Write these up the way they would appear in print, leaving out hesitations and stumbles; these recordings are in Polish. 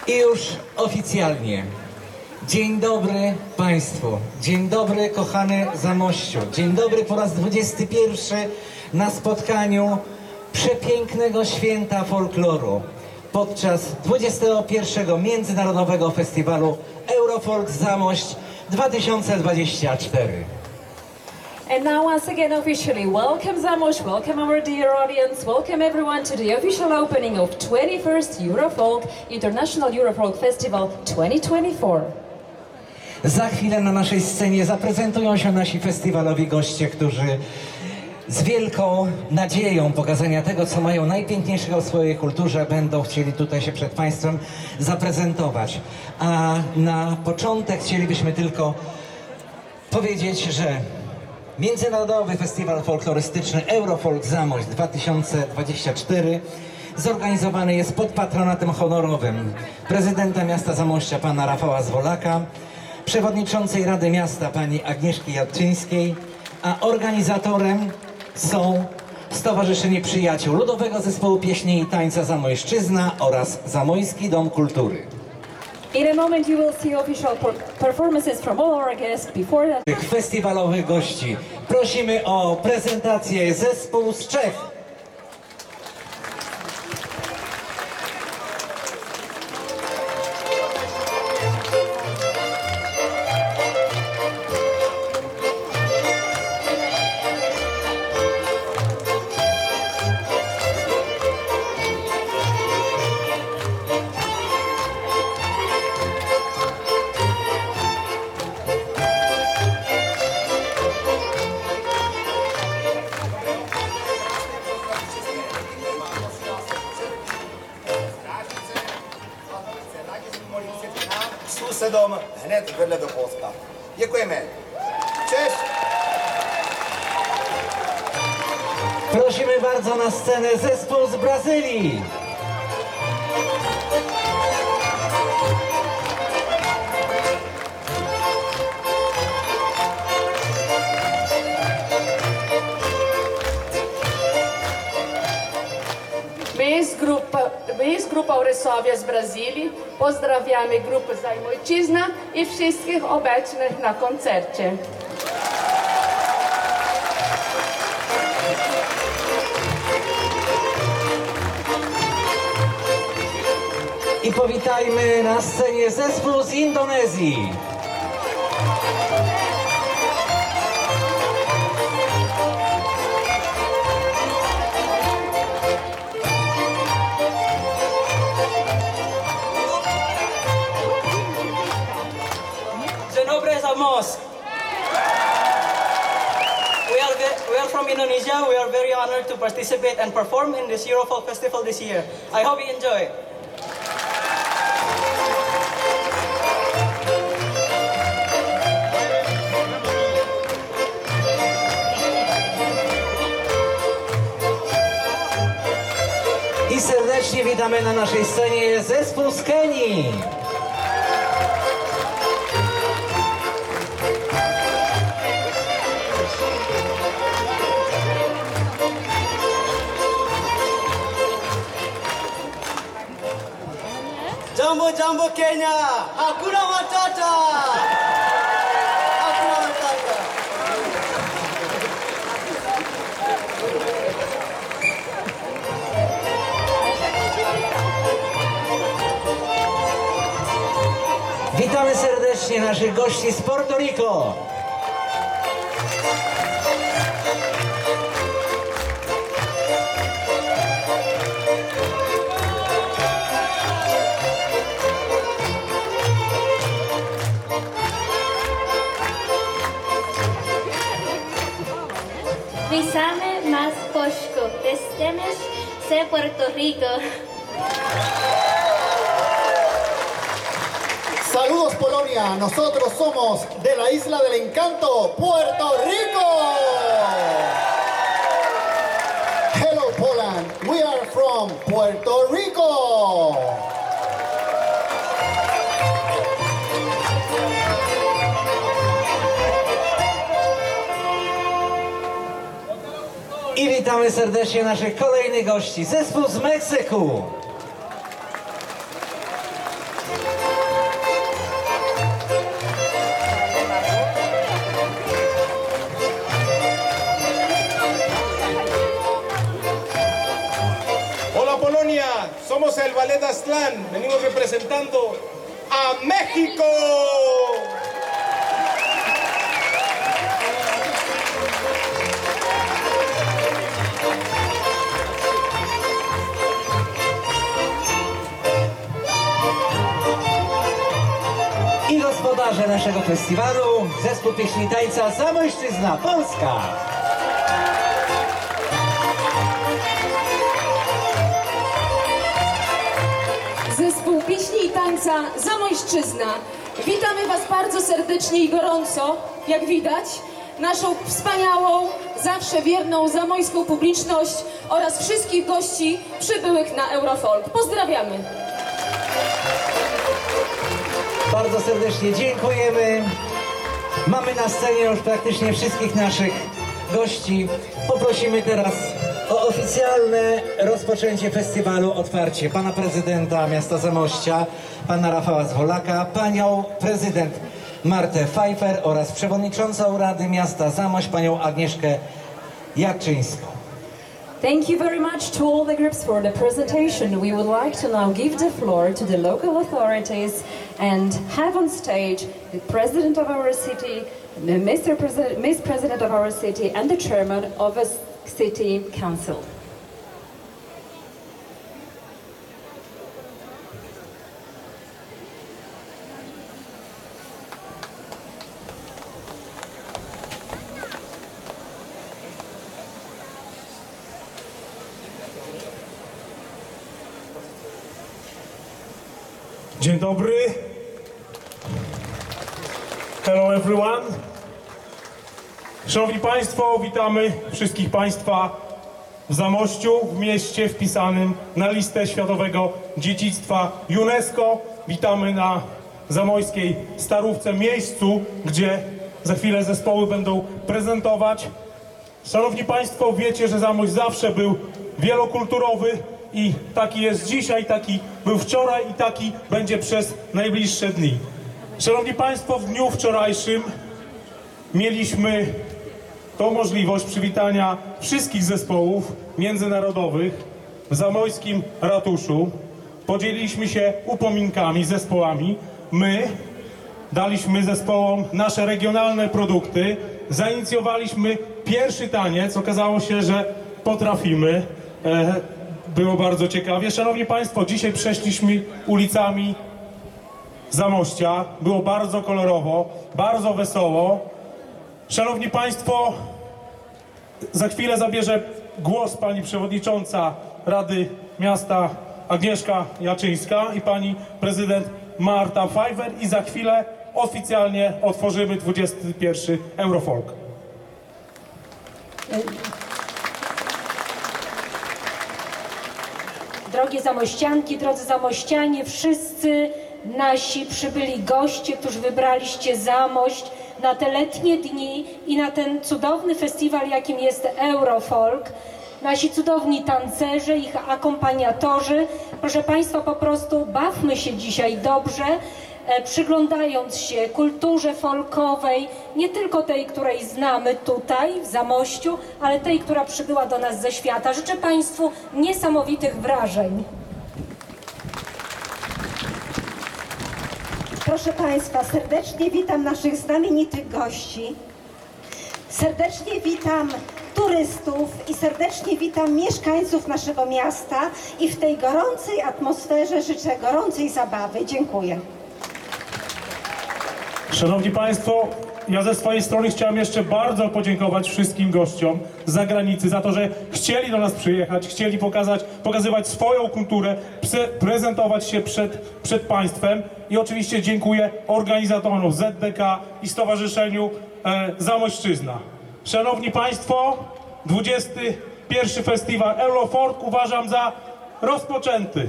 I już oficjalnie. Dzień dobry Państwu. Dzień dobry kochany Zamościu. Dzień dobry po raz 21 na spotkaniu przepięknego święta folkloru podczas 21. Międzynarodowego Festiwalu Eurofolk Zamość 2024. And now once again officially, welcome Zamość, welcome our dear audience, welcome everyone to the official opening of 21st Eurofolk International Eurofolk Festival 2024. Za chwilę na naszej scenie zaprezentują się nasi festiwalowi goście, którzy z wielką nadzieją pokazania tego, co mają najpiękniejszego w swojej kulturze, będą chcieli tutaj się przed Państwem zaprezentować. A na początek chcielibyśmy tylko powiedzieć, że Międzynarodowy Festiwal Folklorystyczny Eurofolk Zamość 2024 zorganizowany jest pod patronatem honorowym prezydenta miasta Zamościa pana Rafała Zwolaka, przewodniczącej Rady Miasta pani Agnieszki Jadczyńskiej, a organizatorem są Stowarzyszenie Przyjaciół Ludowego Zespołu Pieśni i Tańca Zamojszczyzna oraz Zamojski Dom Kultury. In a moment you will see official performances from all our guests. Before that, Tych festiwalowych gości prosimy o prezentację zespół z Czech. Sousedom hned vedle do Polska. Děkujeme. Cześć! Prosimy bardzo na scenę zespół z Brazylii. My jest grupa Urysławia z Brazylii. Pozdrawiamy grupę Zamojszczyzna i wszystkich obecnych na koncercie. I powitajmy na scenie zespół z Indonezji. Dzień dobry, Zamość. We are from Indonesia. We are very honored to participate and perform in this Eurofolk Festival this year. I hope you enjoy. I serdecznie witamy na naszej scenie zespół z Kenii. Jambo Jambo Kenya! Hakuna Matata! Hakuna Matata! Witamy serdecznie naszych gości z Puerto Rico. Witamy mas Poszko, estemos de Puerto Rico. Saludos Polonia, nosotros somos de la Isla del Encanto, Puerto Rico. Hello Poland, we are from Puerto Rico. I witamy serdecznie naszych kolejnych gości. Zespół z Meksyku. Ballet Aztlán. Venimos representando a México. I gospodarze naszego festiwalu, zespół pieśni i tańca Zamojszczyzna Polska. Zespół pieśni i tańca Zamojszczyzna. Witamy Was bardzo serdecznie i gorąco, jak widać, naszą wspaniałą, zawsze wierną zamojską publiczność oraz wszystkich gości przybyłych na Eurofolk. Pozdrawiamy! Bardzo serdecznie dziękujemy. Mamy na scenie już praktycznie wszystkich naszych gości. Poprosimy teraz o oficjalne rozpoczęcie festiwalu, otwarcie pana prezydenta miasta Zamościa, pana Rafała Zwolaka, panią prezydent Martę Pfeiffer oraz przewodniczącą Rady Miasta Zamość, panią Agnieszkę Jaczyńską. Thank you very much to all the groups for the presentation. We would like to now give the floor to the local authorities and have on stage the president of our city, the Miss President of our city and the chairman of the city council. Dzień dobry. Hello everyone. Szanowni Państwo, witamy wszystkich Państwa w Zamościu, w mieście wpisanym na listę Światowego Dziedzictwa UNESCO. Witamy na zamojskiej Starówce, miejscu, gdzie za chwilę zespoły będą prezentować. Szanowni Państwo, wiecie, że Zamość zawsze był wielokulturowy i taki jest dzisiaj, taki był wczoraj i taki będzie przez najbliższe dni. Szanowni Państwo, w dniu wczorajszym mieliśmy tą możliwość przywitania wszystkich zespołów międzynarodowych w zamojskim ratuszu. Podzieliliśmy się upominkami, zespołami. My daliśmy zespołom nasze regionalne produkty, zainicjowaliśmy pierwszy taniec, okazało się, że potrafimy. Było bardzo ciekawie. Szanowni Państwo, dzisiaj przeszliśmy ulicami Zamościa. Było bardzo kolorowo, bardzo wesoło. Szanowni Państwo, za chwilę zabierze głos pani przewodnicząca Rady Miasta Agnieszka Jaczyńska i pani prezydent Marta Pfeiffer i za chwilę oficjalnie otworzymy 21. Eurofolk. Drogie zamościanki, drodzy zamościanie, wszyscy nasi przybyli goście, którzy wybraliście Zamość na te letnie dni i na ten cudowny festiwal, jakim jest Eurofolk. Nasi cudowni tancerze, ich akompaniatorzy. Proszę Państwa, po prostu bawmy się dzisiaj dobrze, przyglądając się kulturze folkowej, nie tylko tej, której znamy tutaj w Zamościu, ale tej, która przybyła do nas ze świata. Życzę Państwu niesamowitych wrażeń. Proszę Państwa, serdecznie witam naszych znamienitych gości. Serdecznie witam turystów i serdecznie witam mieszkańców naszego miasta i w tej gorącej atmosferze życzę gorącej zabawy. Dziękuję. Szanowni Państwo, ja ze swojej strony chciałem jeszcze bardzo podziękować wszystkim gościom z zagranicy za to, że chcieli do nas przyjechać, chcieli pokazywać swoją kulturę, prezentować się przed Państwem i oczywiście dziękuję organizatorom ZDK i Stowarzyszeniu Zamojszczyzna. Szanowni Państwo, 21. Festiwal Eurofolk uważam za rozpoczęty.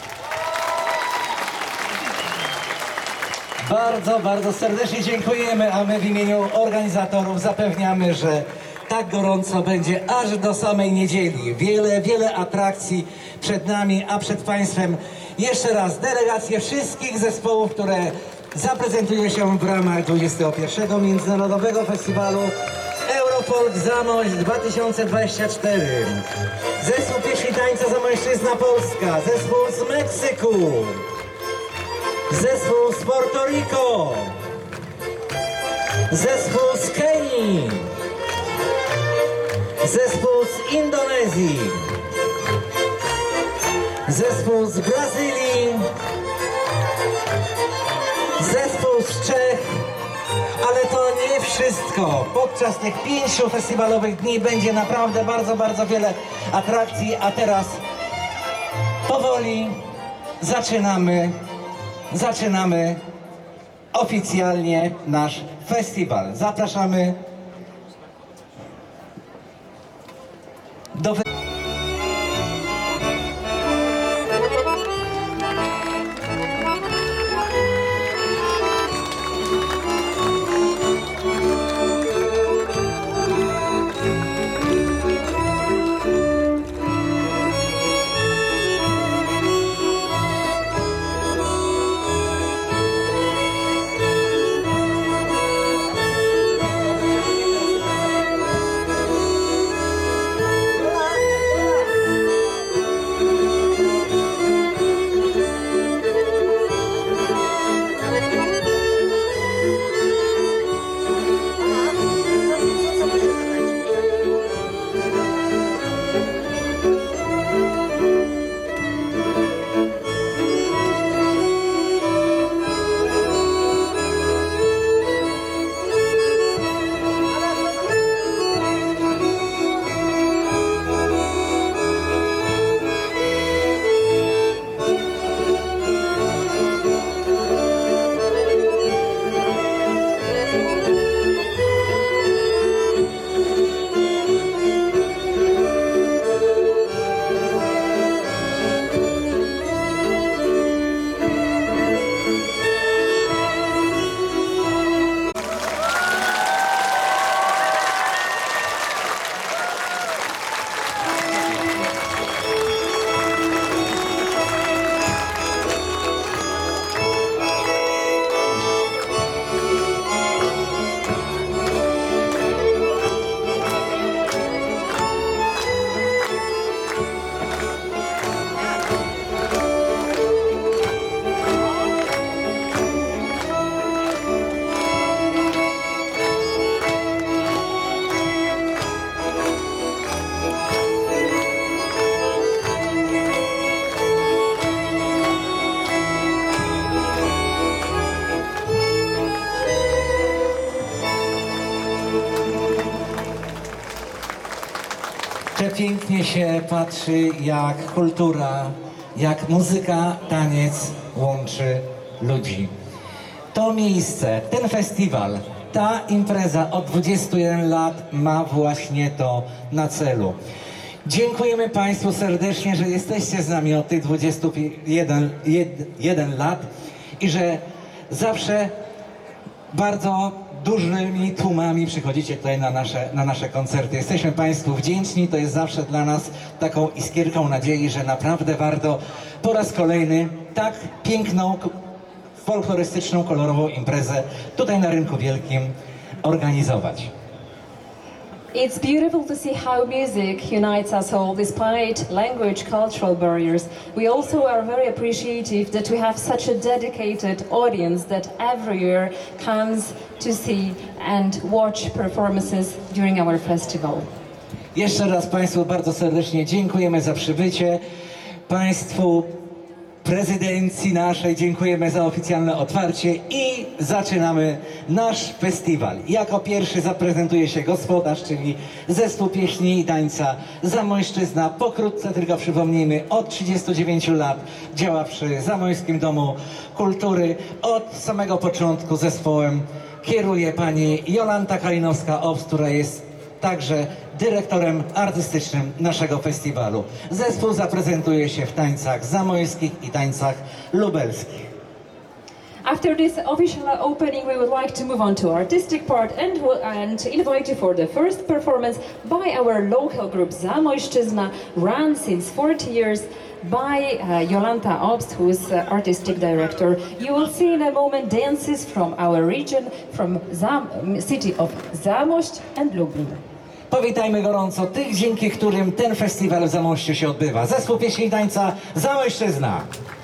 Bardzo, bardzo serdecznie dziękujemy, a my w imieniu organizatorów zapewniamy, że tak gorąco będzie aż do samej niedzieli. Wiele atrakcji przed nami, a przed Państwem jeszcze raz delegacje wszystkich zespołów, które zaprezentują się w ramach 21. Międzynarodowego Festiwalu Eurofolk Zamość 2024. Zespół pieśni tańca Zamojszczyzna Polska, zespół z Meksyku, zespół z Puerto Rico, zespół z Kenii, zespół z Indonezji, zespół z Brazylii, zespół z Czech, ale to nie wszystko. Podczas tych 5 festiwalowych dni będzie naprawdę bardzo wiele atrakcji, a teraz powoli zaczynamy oficjalnie nasz festiwal. Zapraszamy do pięknie się patrzy, jak kultura, jak muzyka, taniec łączy ludzi. To miejsce, ten festiwal, ta impreza od 21 lat ma właśnie to na celu. Dziękujemy Państwu serdecznie, że jesteście z nami od tych 21 lat i że zawsze bardzo dużymi tłumami przychodzicie tutaj na nasze koncerty. Jesteśmy Państwu wdzięczni, to jest zawsze dla nas taką iskierką nadziei, że naprawdę warto po raz kolejny tak piękną, folklorystyczną, kolorową imprezę tutaj na Rynku Wielkim organizować. It's beautiful to see how music unites us all despite language, cultural barriers. We also are very appreciative that we have such a dedicated audience that every year comes to see and watch performances during our festival. Jeszcze raz Państwu bardzo serdecznie dziękujemy za przybycie. Państwu prezydencji naszej dziękujemy za oficjalne otwarcie i zaczynamy nasz festiwal. Jako pierwszy zaprezentuje się gospodarz, czyli zespół pieśni i tańca Zamojszczyzna. Pokrótce tylko przypomnijmy, od 39 lat działa przy Zamojskim Domu Kultury. Od samego początku zespołem kieruje pani Jolanta Kalinowska-Obst, która jest także dyrektorem artystycznym naszego festiwalu. Zespół zaprezentuje się w tańcach zamojskich i tańcach lubelskich. After this official opening, we would like to move on to artistic part and invite you for the first performance by our local group Zamojszczyzna, run since 40 years by Jolanta Obst, who is artistic director. You will see in a moment dances from our region, from city of Zamość and Lublin. Powitajmy gorąco tych, dzięki którym ten festiwal w Zamościu się odbywa. Zespół pieśni i tańca Zamojszczyzna.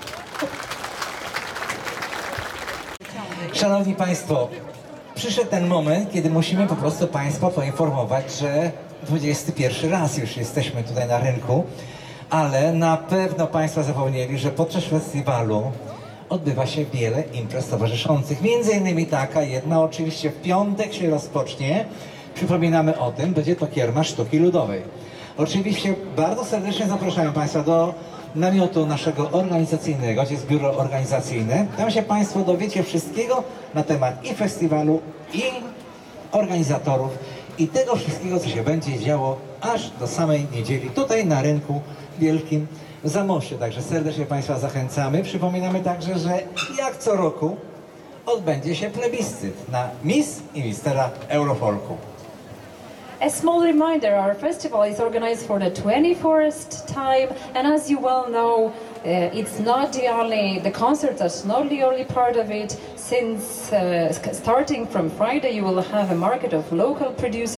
Szanowni Państwo, przyszedł ten moment, kiedy musimy po prostu Państwa poinformować, że 21 raz już jesteśmy tutaj na rynku, ale na pewno Państwo zapomnieli, że podczas festiwalu odbywa się wiele imprez towarzyszących. Między innymi taka jedna, oczywiście w piątek się rozpocznie. Przypominamy o tym, będzie to Kiermasz Sztuki Ludowej. Oczywiście bardzo serdecznie zapraszam Państwa do namiotu naszego organizacyjnego, gdzie jest biuro organizacyjne. Tam się Państwo dowiecie wszystkiego na temat i festiwalu, i organizatorów, i tego wszystkiego, co się będzie działo aż do samej niedzieli, tutaj na rynku wielkim w Zamościu. Także serdecznie Państwa zachęcamy. Przypominamy także, że jak co roku odbędzie się plebiscyt na Miss i Mistera Eurofolku. A small reminder, our festival is organized for the 21st time, and as you well know, it's not the concert that's not the only part of it. Since starting from Friday, you will have a market of local producers.